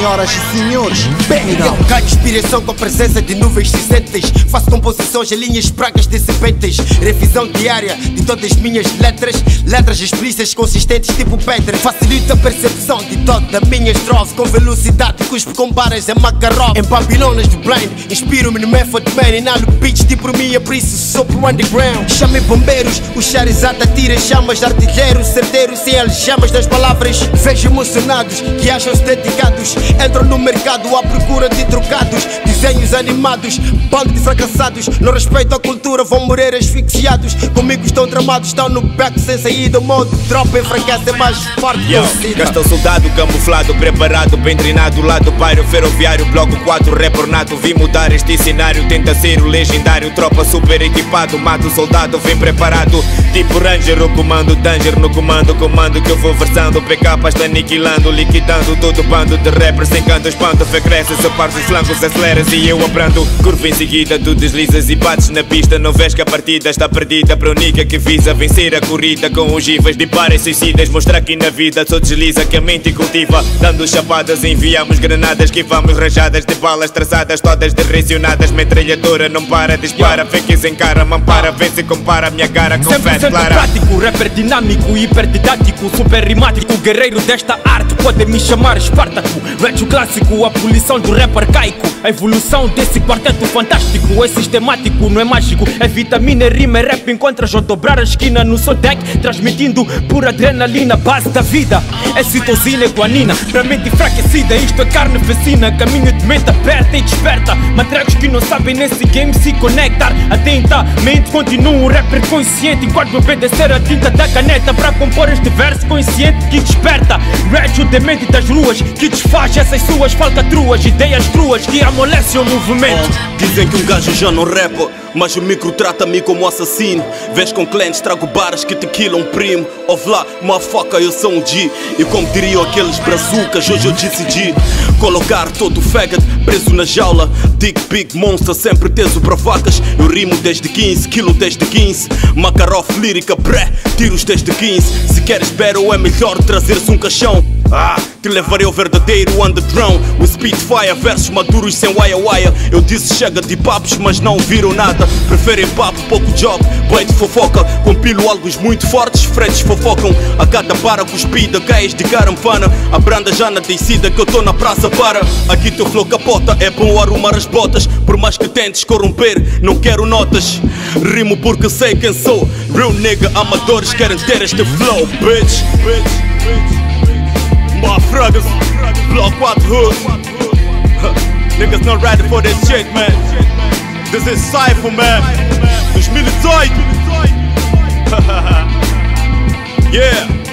senhoras e senhores, Bengal. Ganho inspiração com a presença de nuvens cinzentas. Faço composições em linhas brancas de serpentes. Revisão diária de todas as minhas letras. Letras explícitas, consistentes tipo pedra. Facilita a percepção de toda a minha estrofe. Com velocidade, cuspo com barras em Makarov. Em Babilônias do blind, inspiro-me no Method Man. Inalo beats tipo minha, por isso sou pro underground. Chamem bombeiros, o Charizard atira chamas. Artilheiros certeiros sem algemas das palavras. Vejo emocionados que acham-se dedicados. Entram no mercado à procura de trocados. Desenhos animados, bando de fracassados. Não respeitam a cultura, vão morrer asfixiados. Comigo estão tramados, estão no back sem saída. O modo tropa enfraquece, é mais forte que Gasta o soldado camuflado, preparado, bem treinado. Lado bairro ferroviário, bloco 4, rebornado. Vi mudar este cenário, tenta ser o legendário. Tropa super equipado, mata o soldado, vem preparado. Tipo Ranger, o comando Danger no comando. Comando que eu vou versando, PK está aniquilando. Liquidando todo bando de rappers, sem canto, espanto, fé cresce. Se parte os flancos, aceleras e eu abrando. Curva em seguida, tu deslizas e bates na pista. Não vês que a partida está perdida para única que visa vencer a corrida com ogivas. Disparas suicidas, mostrar que na vida só desliza que a mente cultiva. Dando chapadas, enviamos granadas que vamos rajadas de balas traçadas, todas direcionadas. Metralhadora não para, dispara, fé que se encara, mampara, vê se compara minha cara com fé clara. Prático, rapper dinâmico, hiperdidático, super rimático, guerreiro desta arte, podem me chamar Espartaco. Retro clássico, a poluição do rap arcaico. A evolução desse quarteto fantástico é sistemático, não é mágico. É vitamina, rima, é rap. Encontras ao dobrar a esquina no seu deck, transmitindo pura adrenalina, base da vida. É citosina e guanina, pra mente enfraquecida. Isto é carne vecina, caminho de mente aberta e desperta. Matrecos que não sabem nesse game se conectar. Atentamente continuo um rapper consciente, enquanto obedecer a tinta da caneta para compor este verso consciente que desperta. Retro demente das ruas, que desfaz essas suas falcatruas. Ideias truas que amolecem o movimento. Dizem que um gajo já não rapa, mas o micro trata-me como assassino. Vês com clientes, trago baras que tequilam primo. Ouve lá, motherfucker, eu sou um G. E como diriam aqueles brazucas, hoje eu decidi colocar todo o faggot preso na jaula. Dick Big Monster, sempre teso para vacas. Eu rimo desde 15, quilo desde 15. Makarov lírica, pré, tiros desde 15. Se queres battle é melhor trazeres um caixão. Te levarei ao verdadeiro underground. O Spitfire, versos maduros sem wire. Eu disse chega de papos, mas não viram nada. Preferem papo, pouco job, boi de fofoca. Compilo algos muito fortes, fretes fofocam. A cada para cuspida, cais de carampana. A branda já na descida que eu tô na praça para. Aqui teu flow capota, é bom arrumar as botas. Por mais que tentes corromper, não quero notas. Rimo porque sei quem sou. Real nigga, amadores querem ter este flow, bitch. Motherfuckers, block 4 hood. Niggas not ready for this shit, man. This is Cypher, man. 2018. Yeah.